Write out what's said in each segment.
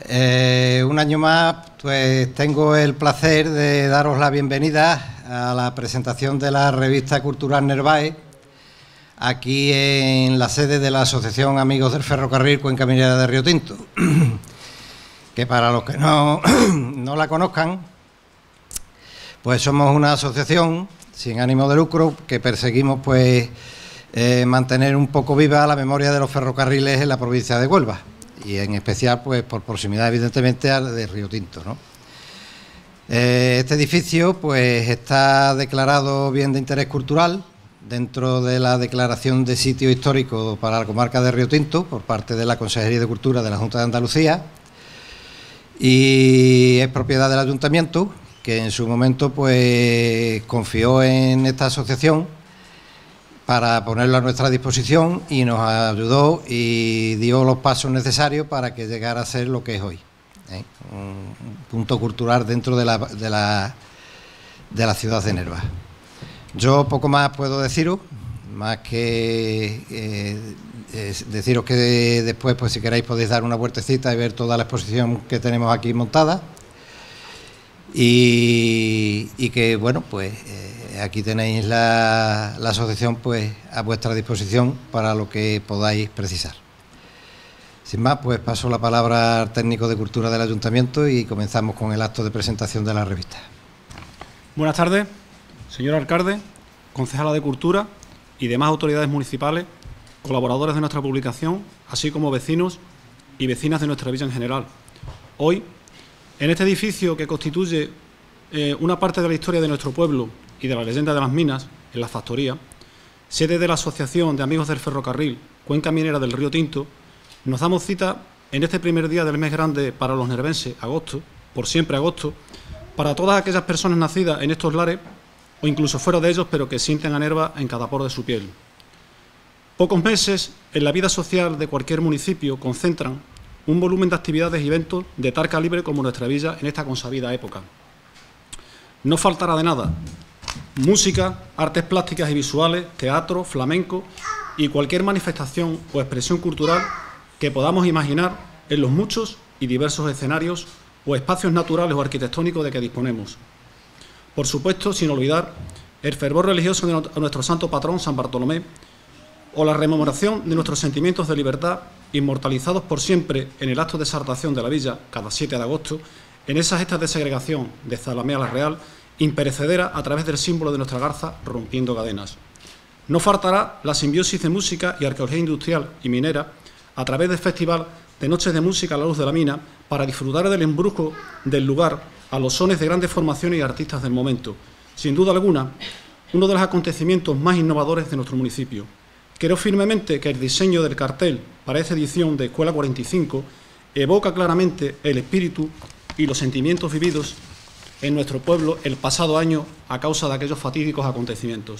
Un año más, pues tengo el placer de daros la bienvenida a la presentación de la revista cultural Nervae, aquí en la sede de la Asociación Amigos del Ferrocarril Cuenca Minera de Río Tinto, que para los que no la conozcan, pues somos una asociación sin ánimo de lucro que perseguimos pues mantener un poco viva la memoria de los ferrocarriles en la provincia de Huelva, y en especial pues por proximidad evidentemente al de Río Tinto, ¿no? Este edificio pues está declarado bien de interés cultural dentro de la declaración de sitio histórico para la comarca de Río Tinto por parte de la Consejería de Cultura de la Junta de Andalucía, y es propiedad del Ayuntamiento, que en su momento pues confió en esta asociación para ponerlo a nuestra disposición y nos ayudó y dio los pasos necesarios para que llegara a ser lo que es hoy, un punto cultural dentro de la ciudad de Nerva. Yo poco más puedo deciros, más que deciros que después, pues si queréis, podéis dar una vueltecita y ver toda la exposición que tenemos aquí montada. Y que, bueno, pues aquí tenéis la asociación pues a vuestra disposición para lo que podáis precisar. Sin más, pues paso la palabra al técnico de Cultura del Ayuntamiento y comenzamos con el acto de presentación de la revista. Buenas tardes, señor alcalde, concejala de Cultura y demás autoridades municipales, colaboradores de nuestra publicación, así como vecinos y vecinas de nuestra villa en general. Hoy, en este edificio que constituye una parte de la historia de nuestro pueblo y de la leyenda de las minas, en la factoría, sede de la Asociación de Amigos del Ferrocarril Cuenca Minera del Río Tinto, nos damos cita en este primer día del mes grande para los nervenses, agosto, por siempre agosto, para todas aquellas personas nacidas en estos lares o incluso fuera de ellos, pero que sienten a Nerva en cada poro de su piel. Pocos meses en la vida social de cualquier municipio concentran un volumen de actividades y eventos de tal calibre como nuestra villa en esta consabida época. No faltará de nada: música, artes plásticas y visuales, teatro, flamenco y cualquier manifestación o expresión cultural que podamos imaginar en los muchos y diversos escenarios o espacios naturales o arquitectónicos de que disponemos. Por supuesto, sin olvidar el fervor religioso de nuestro santo patrón, San Bartolomé, o la rememoración de nuestros sentimientos de libertad, inmortalizados por siempre en el acto de exaltación de la villa, cada 7 de agosto, en esas gestas de segregación de Zalamea la Real, imperecedera a través del símbolo de nuestra garza, rompiendo cadenas. No faltará la simbiosis de música y arqueología industrial y minera a través del festival de noches de música a la luz de la mina, para disfrutar del embrujo del lugar a los sones de grandes formaciones y artistas del momento. Sin duda alguna, uno de los acontecimientos más innovadores de nuestro municipio. Creo firmemente que el diseño del cartel para esta edición de Escuela 45 evoca claramente el espíritu y los sentimientos vividos en nuestro pueblo el pasado año a causa de aquellos fatídicos acontecimientos.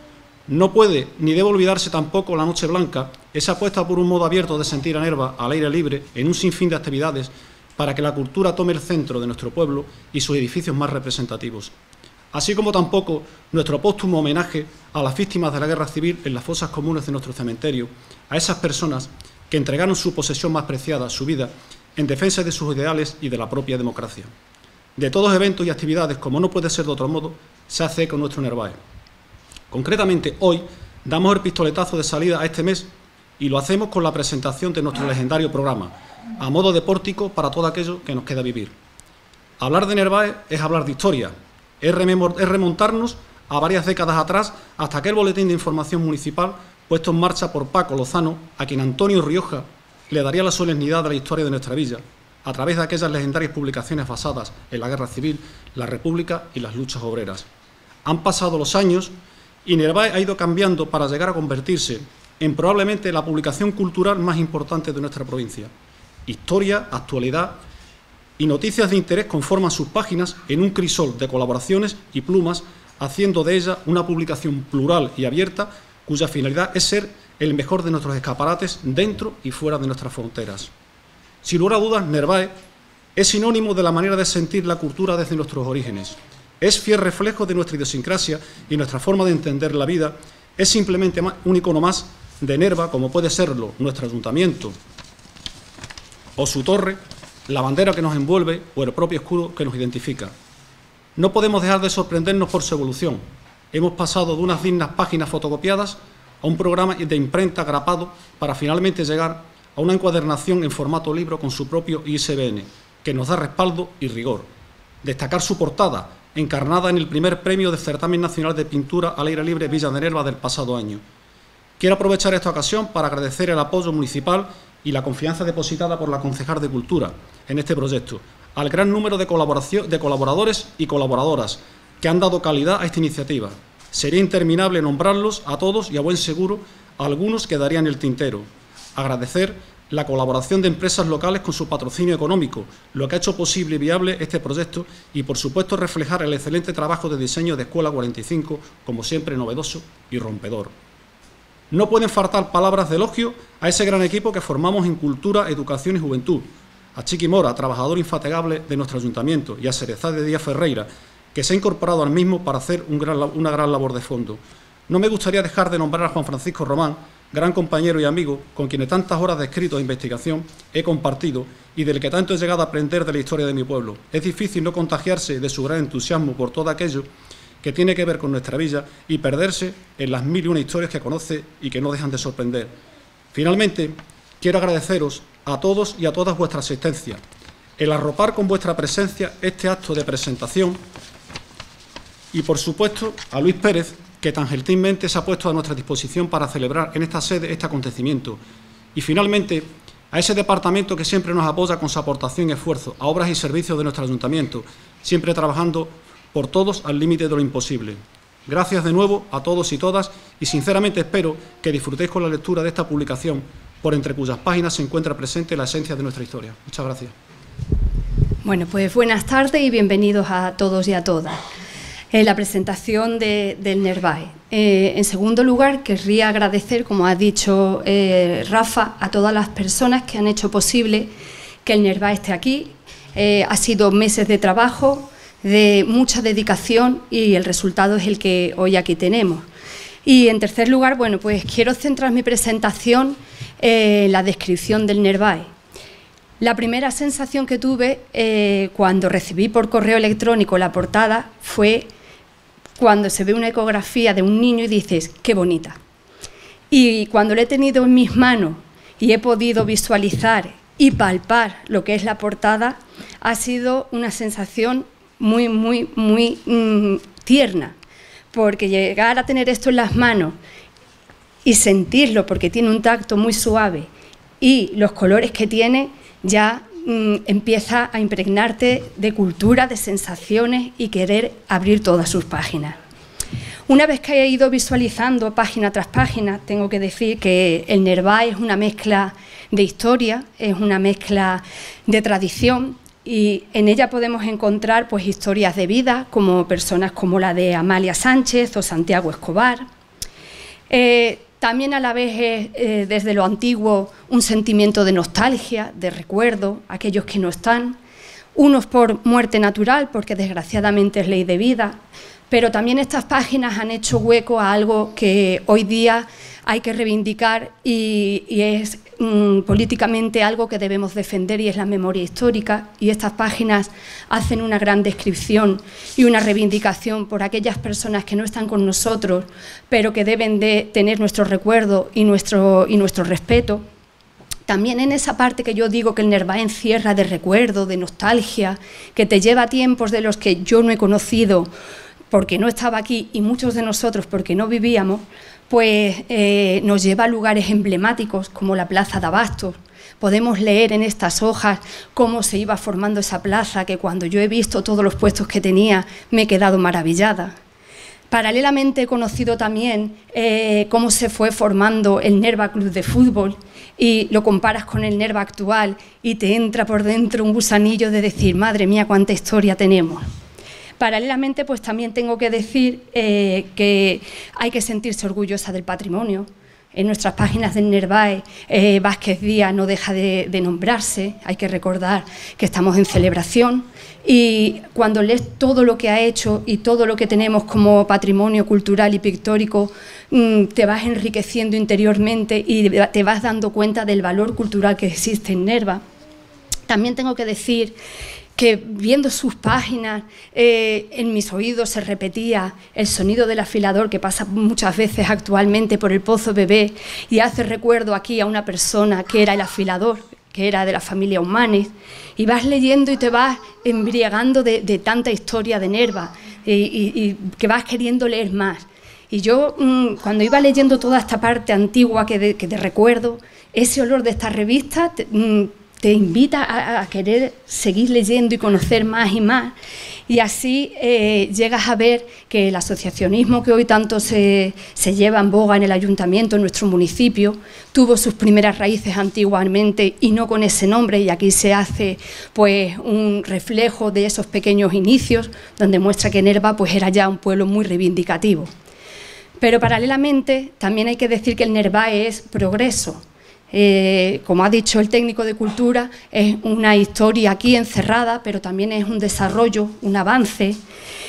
No puede ni debe olvidarse tampoco la Noche Blanca, esa apuesta por un modo abierto de sentir a Nerva al aire libre en un sinfín de actividades para que la cultura tome el centro de nuestro pueblo y sus edificios más representativos. Así como tampoco nuestro póstumo homenaje a las víctimas de la guerra civil en las fosas comunes de nuestro cementerio, a esas personas que entregaron su posesión más preciada, su vida, en defensa de sus ideales y de la propia democracia. De todos eventos y actividades, como no puede ser de otro modo, se hace eco nuestro Nervae. Concretamente, hoy damos el pistoletazo de salida a este mes y lo hacemos con la presentación de nuestro legendario programa, a modo de pórtico para todo aquello que nos queda vivir. Hablar de Nervae es hablar de historia, es remontarnos a varias décadas atrás, hasta aquel boletín de información municipal puesto en marcha por Paco Lozano, a quien Antonio Rioja le daría la solemnidad de la historia de nuestra villa, a través de aquellas legendarias publicaciones basadas en la guerra civil, la república y las luchas obreras. Han pasado los años y Nervae ha ido cambiando para llegar a convertirse en probablemente la publicación cultural más importante de nuestra provincia. Historia, actualidad y noticias de interés conforman sus páginas en un crisol de colaboraciones y plumas, haciendo de ella una publicación plural y abierta, cuya finalidad es ser el mejor de nuestros escaparates dentro y fuera de nuestras fronteras. Sin lugar a dudas, Nervae es sinónimo de la manera de sentir la cultura desde nuestros orígenes. Es fiel reflejo de nuestra idiosincrasia y nuestra forma de entender la vida. Es simplemente un icono más de Nerva, como puede serlo nuestro ayuntamiento o su torre, la bandera que nos envuelve o el propio escudo que nos identifica. No podemos dejar de sorprendernos por su evolución. Hemos pasado de unas dignas páginas fotocopiadas a un programa de imprenta grapado para finalmente llegar a una encuadernación en formato libro con su propio ISBN, que nos da respaldo y rigor. Destacar su portada, encarnada en el primer premio del Certamen Nacional de Pintura al Aire Libre Villa de Nerva del pasado año. Quiero aprovechar esta ocasión para agradecer el apoyo municipal y la confianza depositada por la concejal de Cultura en este proyecto, al gran número de colaboradores y colaboradoras que han dado calidad a esta iniciativa. Sería interminable nombrarlos a todos y a buen seguro algunos quedarían en el tintero. Agradecer la colaboración de empresas locales con su patrocinio económico, lo que ha hecho posible y viable este proyecto y, por supuesto, reflejar el excelente trabajo de diseño de Escuela 45, como siempre novedoso y rompedor. No pueden faltar palabras de elogio a ese gran equipo que formamos en Cultura, Educación y Juventud, a Chiqui Mora, trabajador infatigable de nuestro ayuntamiento, y a Cerezá de Díaz Ferreira, que se ha incorporado al mismo para hacer una gran labor de fondo. No me gustaría dejar de nombrar a Juan Francisco Román, gran compañero y amigo, con quien tantas horas de escrito e investigación he compartido y del que tanto he llegado a aprender de la historia de mi pueblo. Es difícil no contagiarse de su gran entusiasmo por todo aquello que tiene que ver con nuestra villa y perderse en las 1001 historias que conoce y que no dejan de sorprender. Finalmente, quiero agradeceros a todos y a todas vuestra asistencia, el arropar con vuestra presencia este acto de presentación y, por supuesto, a Luis Pérez, que tan gentilmente se ha puesto a nuestra disposición para celebrar en esta sede este acontecimiento. Y, finalmente, a ese departamento que siempre nos apoya con su aportación y esfuerzo a obras y servicios de nuestro ayuntamiento, siempre trabajando por todos al límite de lo imposible. Gracias de nuevo a todos y todas y sinceramente espero que disfrutéis con la lectura de esta publicación, por entre cuyas páginas se encuentra presente la esencia de nuestra historia. Muchas gracias. Bueno, pues buenas tardes y bienvenidos a todos y a todas. La presentación del Nervae. En segundo lugar, querría agradecer, como ha dicho Rafa, a todas las personas que han hecho posible que el Nervae esté aquí. Ha sido meses de trabajo, de mucha dedicación y el resultado es el que hoy aquí tenemos. Y en tercer lugar, bueno, pues quiero centrar mi presentación en la descripción del Nervae. La primera sensación que tuve cuando recibí por correo electrónico la portada fue cuando se ve una ecografía de un niño y dices, qué bonita. Y cuando lo he tenido en mis manos y he podido visualizar y palpar lo que es la portada, ha sido una sensación muy tierna, porque llegar a tener esto en las manos y sentirlo, porque tiene un tacto muy suave y los colores que tiene, ya empieza a impregnarte de cultura, de sensaciones y querer abrir todas sus páginas. Una vez que he ido visualizando página tras página, tengo que decir que el Nervae es una mezcla de historia, es una mezcla de tradición y en ella podemos encontrar pues, historias de vida, como personas como la de Amalia Sánchez o Santiago Escobar. También a la vez es, desde lo antiguo, un sentimiento de nostalgia, de recuerdo, aquellos que no están, unos por muerte natural, porque desgraciadamente es ley de vida, pero también estas páginas han hecho hueco a algo que hoy día hay que reivindicar y es políticamente algo que debemos defender y es la memoria histórica, y estas páginas hacen una gran descripción y una reivindicación por aquellas personas que no están con nosotros, pero que deben de tener nuestro recuerdo y nuestro respeto. También en esa parte que yo digo que el Nervae encierra de recuerdo, de nostalgia, que te lleva a tiempos de los que yo no he conocido porque no estaba aquí y muchos de nosotros porque no vivíamos, pues nos lleva a lugares emblemáticos como la Plaza de Abastos. Podemos leer en estas hojas cómo se iba formando esa plaza, que cuando yo he visto todos los puestos que tenía me he quedado maravillada. Paralelamente he conocido también cómo se fue formando el Nerva Club de Fútbol y lo comparas con el Nerva actual y te entra por dentro un gusanillo de decir, madre mía, cuánta historia tenemos. Paralelamente, pues también tengo que decir que hay que sentirse orgullosa del patrimonio. En nuestras páginas del Nervae, Vázquez Díaz no deja de nombrarse, hay que recordar que estamos en celebración y cuando lees todo lo que ha hecho y todo lo que tenemos como patrimonio cultural y pictórico, te vas enriqueciendo interiormente y te vas dando cuenta del valor cultural que existe en Nerva. También tengo que decir que viendo sus páginas, en mis oídos se repetía el sonido del afilador que pasa muchas veces actualmente por el Pozo Bebé y hace recuerdo aquí a una persona que era el afilador, que era de la familia Humanes, y vas leyendo y te vas embriagando de tanta historia de Nerva y que vas queriendo leer más. Y yo, cuando iba leyendo toda esta parte antigua que te recuerdo, ese olor de esta revista te invita a querer seguir leyendo y conocer más y más. Y así llegas a ver que el asociacionismo que hoy tanto se lleva en boga en el ayuntamiento, en nuestro municipio, tuvo sus primeras raíces antiguamente y no con ese nombre, y aquí se hace pues un reflejo de esos pequeños inicios, donde muestra que Nerva pues era ya un pueblo muy reivindicativo. Pero paralelamente también hay que decir que el Nervae es progreso. Como ha dicho el técnico de cultura, es una historia aquí encerrada, pero también es un desarrollo, un avance,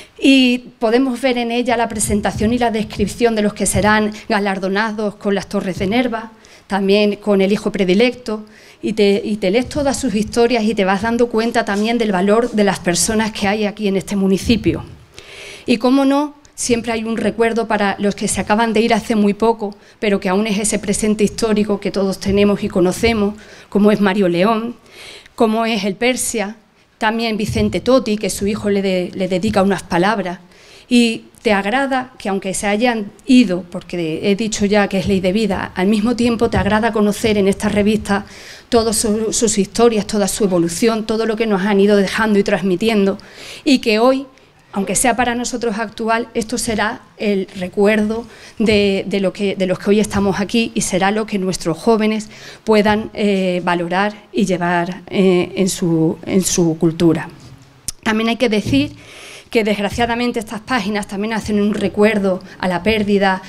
y podemos ver en ella la presentación y la descripción de los que serán galardonados con las Torres de Nerva, también con el hijo predilecto, y te lees todas sus historias y te vas dando cuenta también del valor de las personas que hay aquí en este municipio. Y cómo no, siempre hay un recuerdo para los que se acaban de ir hace muy poco, pero que aún es ese presente histórico que todos tenemos y conocemos, como es Mario León, como es el Persia, también Vicente Totti, que su hijo le dedica unas palabras. Y te agrada que, aunque se hayan ido, porque he dicho ya que es ley de vida, al mismo tiempo te agrada conocer en esta revista todas sus historias, toda su evolución, todo lo que nos han ido dejando y transmitiendo, y que hoy, aunque sea para nosotros actual, esto será el recuerdo de los que hoy estamos aquí, y será lo que nuestros jóvenes puedan valorar y llevar en su cultura. También hay que decir que desgraciadamente estas páginas también hacen un recuerdo a la pérdida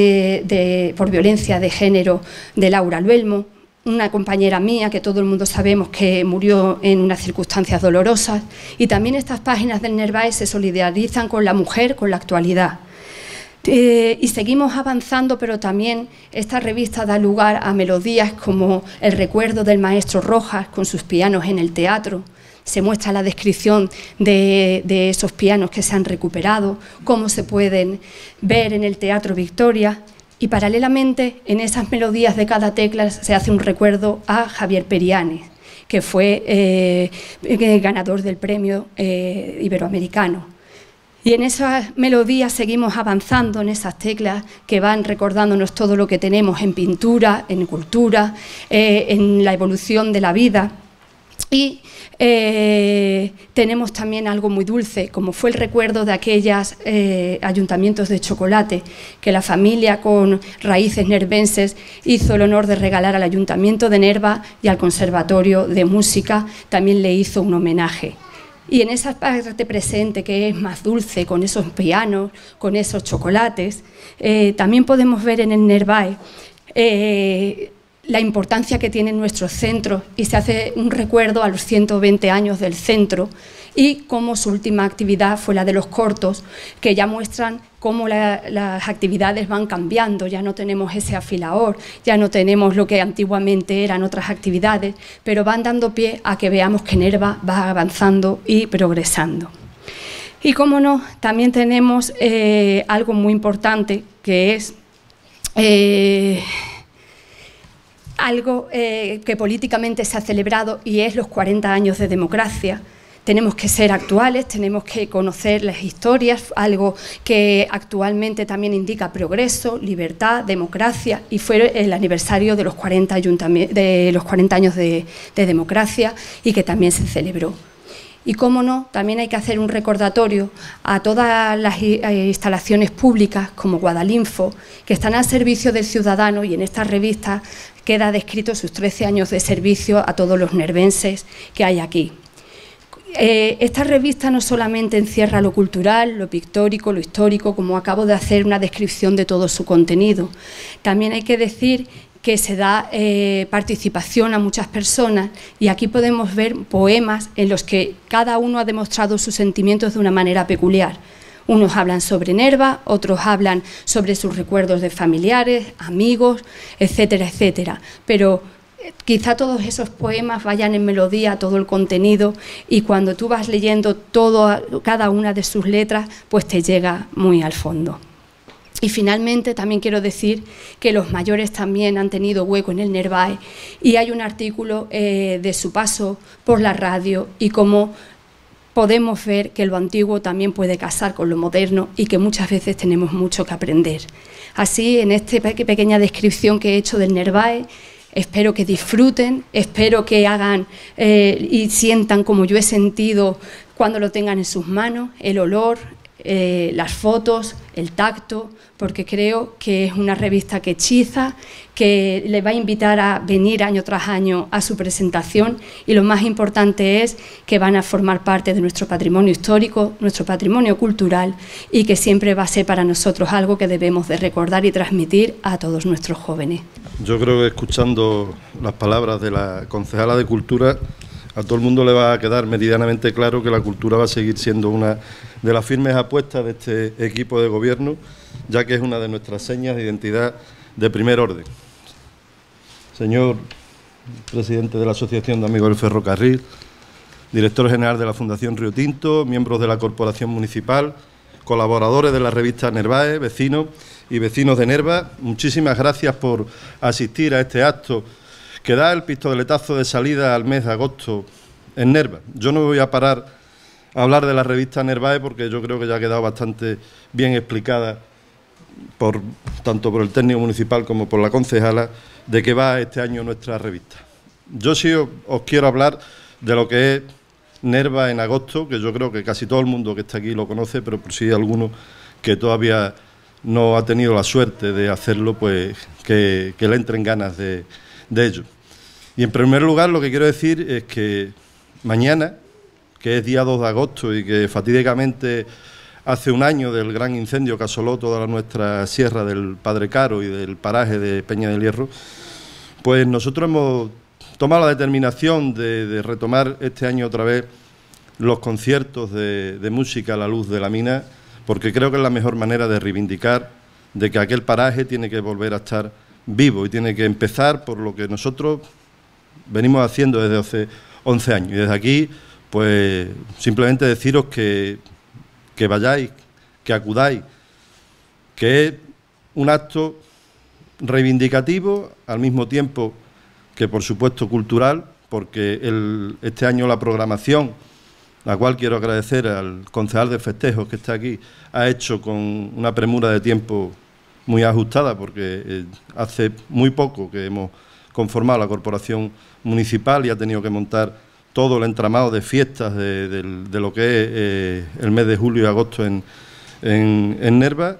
por violencia de género de Laura Luelmo, una compañera mía que todo el mundo sabemos que murió en unas circunstancias dolorosas, y también estas páginas del Nervae se solidarizan con la mujer, con la actualidad. Y seguimos avanzando, pero también esta revista da lugar a melodías como el recuerdo del maestro Rojas con sus pianos en el teatro. Se muestra la descripción de esos pianos que se han recuperado, cómo se pueden ver en el Teatro Victoria. Y paralelamente, en esas melodías de cada tecla se hace un recuerdo a Javier Perianes, que fue ganador del premio iberoamericano. Y en esas melodías seguimos avanzando, en esas teclas que van recordándonos todo lo que tenemos en pintura, en cultura, en la evolución de la vida. Y tenemos también algo muy dulce, como fue el recuerdo de aquellos ayuntamientos de chocolate que la familia con raíces nervenses hizo el honor de regalar al Ayuntamiento de Nerva, y al Conservatorio de Música también le hizo un homenaje. Y en esa parte presente que es más dulce, con esos pianos, con esos chocolates, también podemos ver en el Nervae la importancia que tienen nuestros centros, y se hace un recuerdo a los 120 años del centro, y cómo su última actividad fue la de los cortos, que ya muestran cómo las actividades van cambiando. Ya no tenemos ese afilador, ya no tenemos lo que antiguamente eran otras actividades, pero van dando pie a que veamos que Nerva va avanzando y progresando. Y cómo no, también tenemos algo muy importante, que es algo que políticamente se ha celebrado, y es los 40 años de democracia. Tenemos que ser actuales, tenemos que conocer las historias, algo que actualmente también indica progreso, libertad, democracia, y fue el aniversario de los 40 años de democracia, y que también se celebró. Y cómo no, también hay que hacer un recordatorio a todas las instalaciones públicas como Guadalinfo, que están al servicio del ciudadano, y en esta revista queda descrito sus 13 años de servicio a todos los nervenses que hay aquí. Esta revista no solamente encierra lo cultural, lo pictórico, lo histórico, como acabo de hacer una descripción de todo su contenido. También hay que decir que se da participación a muchas personas, y aquí podemos ver poemas en los que cada uno ha demostrado sus sentimientos de una manera peculiar. Unos hablan sobre Nerva, otros hablan sobre sus recuerdos de familiares, amigos, etcétera, etcétera. Pero quizá todos esos poemas vayan en melodía, todo el contenido, y cuando tú vas leyendo cada una de sus letras, pues te llega muy al fondo. Y finalmente también quiero decir que los mayores también han tenido hueco en el Nervae, y hay un artículo de su paso por la radio y cómo podemos ver que lo antiguo también puede casar con lo moderno y que muchas veces tenemos mucho que aprender. Así, en esta pequeña descripción que he hecho del Nervae, espero que disfruten, espero que hagan y sientan como yo he sentido cuando lo tengan en sus manos, el olor, las fotos, el tacto, porque creo que es una revista que hechiza, que le va a invitar a venir año tras año a su presentación, y lo más importante es que van a formar parte de nuestro patrimonio histórico, nuestro patrimonio cultural, y que siempre va a ser para nosotros algo que debemos de recordar y transmitir a todos nuestros jóvenes. Yo creo que escuchando las palabras de la concejala de Cultura, a todo el mundo le va a quedar meridianamente claro que la cultura va a seguir siendo una de las firmes apuestas de este equipo de gobierno, ya que es una de nuestras señas de identidad de primer orden. Señor presidente de la Asociación de Amigos del Ferrocarril, director general de la Fundación Río Tinto, miembros de la Corporación Municipal, colaboradores de la revista Nervae, vecinos y vecinos de Nerva, muchísimas gracias por asistir a este acto que da el pistoletazo de salida al mes de agosto en Nerva. Yo no me voy a parar a hablar de la revista Nervae porque yo creo que ya ha quedado bastante bien explicada tanto por el técnico municipal como por la concejala de qué va este año nuestra revista. Yo sí os quiero hablar de lo que es Nerva en agosto, que yo creo que casi todo el mundo que está aquí lo conoce, pero por si hay alguno que todavía no ha tenido la suerte de hacerlo, pues que le entren ganas de ello. Y en primer lugar lo que quiero decir es que mañana, que es día 2 de agosto y que fatídicamente hace un año del gran incendio que asoló toda nuestra sierra del Padre Caro y del paraje de Peña del Hierro, pues nosotros hemos tomado la determinación de retomar este año otra vez los conciertos de música a la luz de la mina, porque creo que es la mejor manera de reivindicar de que aquel paraje tiene que volver a estar vivo y tiene que empezar por lo que nosotros venimos haciendo desde hace 11 años. Y desde aquí, pues simplemente deciros que vayáis, que acudáis, que es un acto reivindicativo, al mismo tiempo que, por supuesto, cultural, porque este año la programación, la cual quiero agradecer al concejal de festejos que está aquí, ha hecho con una premura de tiempo muy ajustada, porque hace muy poco que hemos conformado la corporación municipal y ha tenido que montar todo el entramado de fiestas de lo que es el mes de julio y agosto en Nerva.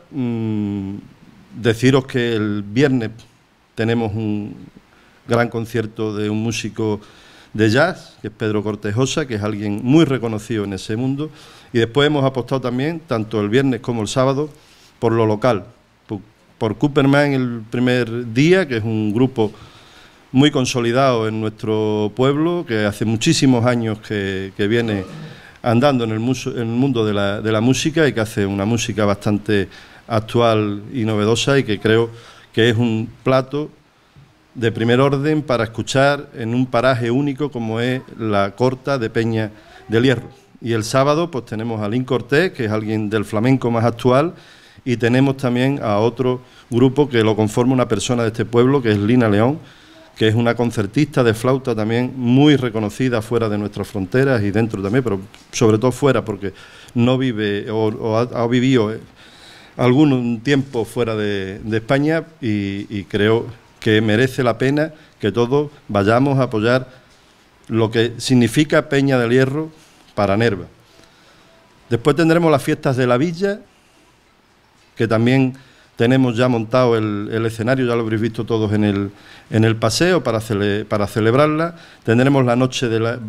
Deciros que el viernes tenemos un gran concierto de un músico de jazz, que es Pedro Cortejosa, que es alguien muy reconocido en ese mundo, y después hemos apostado también, tanto el viernes como el sábado, por lo local, por Cooperman el primer día, que es un grupo muy consolidado en nuestro pueblo, que hace muchísimos años que viene andando en el mundo de la música y que hace una música bastante actual y novedosa, y que creo que es un plato de primer orden para escuchar en un paraje único como es la Corta de Peña del Hierro. Y el sábado pues tenemos a Lin Cortés, que es alguien del flamenco más actual, y tenemos también a otro grupo que lo conforma una persona de este pueblo, que es Lina León, que es una concertista de flauta también muy reconocida fuera de nuestras fronteras y dentro también, pero sobre todo fuera, porque no vive o ha vivido algún tiempo fuera de España, y creo que merece la pena que todos vayamos a apoyar lo que significa Peña del Hierro para Nerva. Después tendremos las fiestas de la villa, que también tenemos ya montado el escenario, ya lo habréis visto todos en el paseo para celebrarla. Tendremos la noche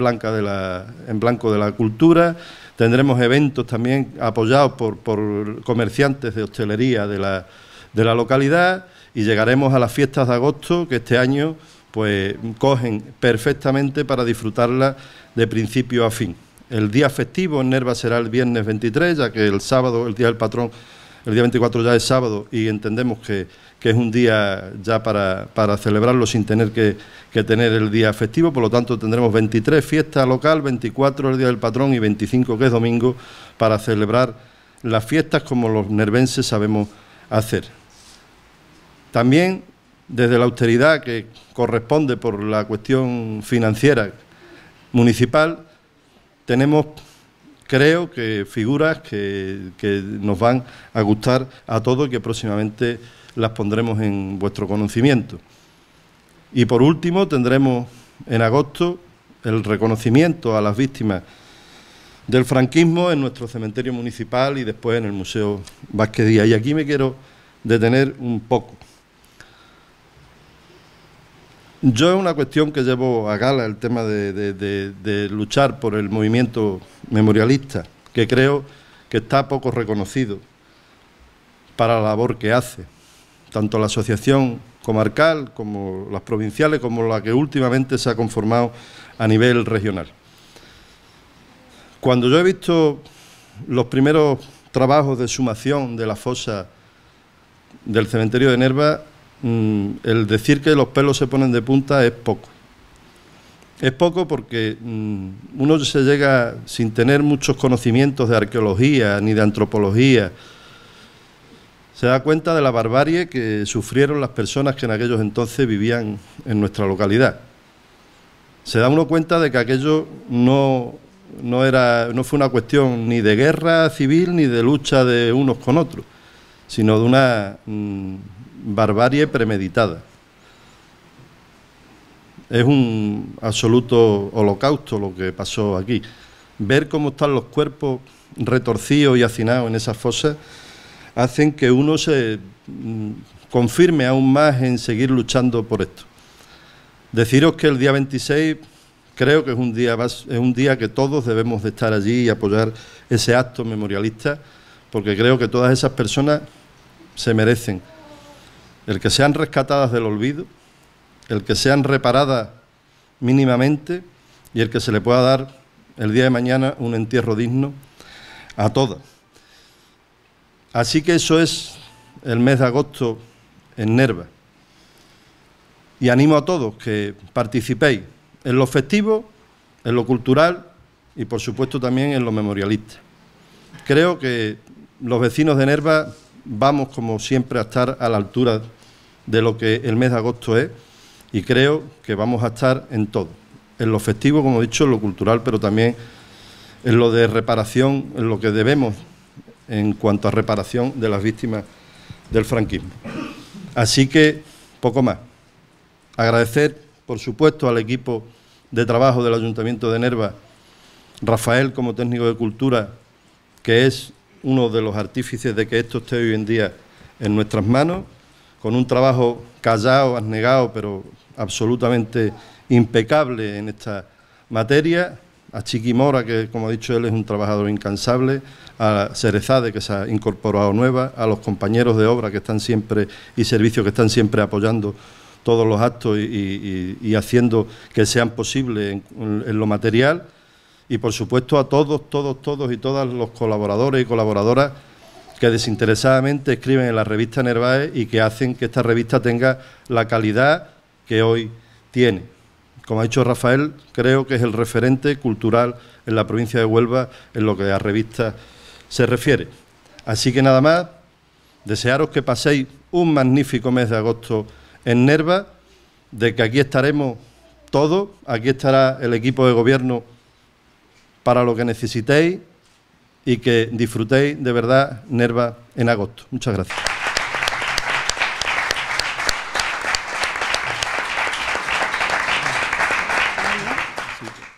en blanco de la cultura, tendremos eventos también apoyados por comerciantes de hostelería de la localidad, y llegaremos a las fiestas de agosto, que este año pues cogen perfectamente para disfrutarla de principio a fin. El día festivo en Nerva será el viernes 23, ya que el sábado, el Día del Patrón, el día 24 ya es sábado y entendemos que es un día ya para celebrarlo sin tener que tener el día festivo. Por lo tanto, tendremos 23 fiesta local, 24 el Día del Patrón y 25, que es domingo, para celebrar las fiestas como los nervenses sabemos hacer. También, desde la austeridad que corresponde por la cuestión financiera municipal, tenemos, creo que, figuras que nos van a gustar a todos y que próximamente las pondremos en vuestro conocimiento. Y por último, tendremos en agosto el reconocimiento a las víctimas del franquismo en nuestro cementerio municipal y después en el Museo Vázquez Díaz. Y aquí me quiero detener un poco. Yo es una cuestión que llevo a gala, el tema de luchar por el movimiento memorialista, que creo que está poco reconocido para la labor que hace, tanto la asociación comarcal como las provinciales, como la que últimamente se ha conformado a nivel regional. Cuando yo he visto los primeros trabajos de sumación de la fosa del cementerio de Nerva, el decir que los pelos se ponen de punta es poco. Es poco porque uno se llega sin tener muchos conocimientos de arqueología ni de antropología. Se da cuenta de la barbarie que sufrieron las personas que en aquellos entonces vivían en nuestra localidad. Se da uno cuenta de que aquello no fue una cuestión ni de guerra civil ni de lucha de unos con otros, sino de una barbarie premeditada. Es un absoluto holocausto lo que pasó aquí. Ver cómo están los cuerpos retorcidos y hacinados en esas fosas hacen que uno se confirme aún más en seguir luchando por esto. Deciros que el día 26 creo que es un día que todos debemos de estar allí y apoyar ese acto memorialista, porque creo que todas esas personas se merecen el que sean rescatadas del olvido, el que sean reparadas mínimamente y el que se le pueda dar el día de mañana un entierro digno a todas. Así que eso es el mes de agosto en Nerva. Y animo a todos que participéis en lo festivo, en lo cultural y por supuesto también en lo memorialista. Creo que los vecinos de Nerva vamos como siempre a estar a la altura de lo que el mes de agosto es y creo que vamos a estar en todo, en lo festivo, como he dicho, en lo cultural, pero también en lo de reparación, en lo que debemos en cuanto a reparación de las víctimas del franquismo. Así que, poco más. Agradecer, por supuesto, al equipo de trabajo del Ayuntamiento de Nerva, Rafael como técnico de cultura, que es uno de los artífices de que esto esté hoy en día en nuestras manos, con un trabajo callado, abnegado, pero absolutamente impecable en esta materia, a Chiqui Mora, que como ha dicho él es un trabajador incansable, a Cerezade, que se ha incorporado nueva, a los compañeros de obra que están siempre y servicios que están siempre apoyando todos los actos y haciendo que sean posibles en lo material, y por supuesto a todos y todas los colaboradores y colaboradoras que desinteresadamente escriben en la revista Nervae y que hacen que esta revista tenga la calidad que hoy tiene. Como ha dicho Rafael, creo que es el referente cultural en la provincia de Huelva en lo que a revistas se refiere. Así que nada más, desearos que paséis un magnífico mes de agosto en Nerva, de que aquí estaremos todos, aquí estará el equipo de gobierno para lo que necesitéis y que disfrutéis de verdad Nerva en agosto. Muchas gracias. Sí.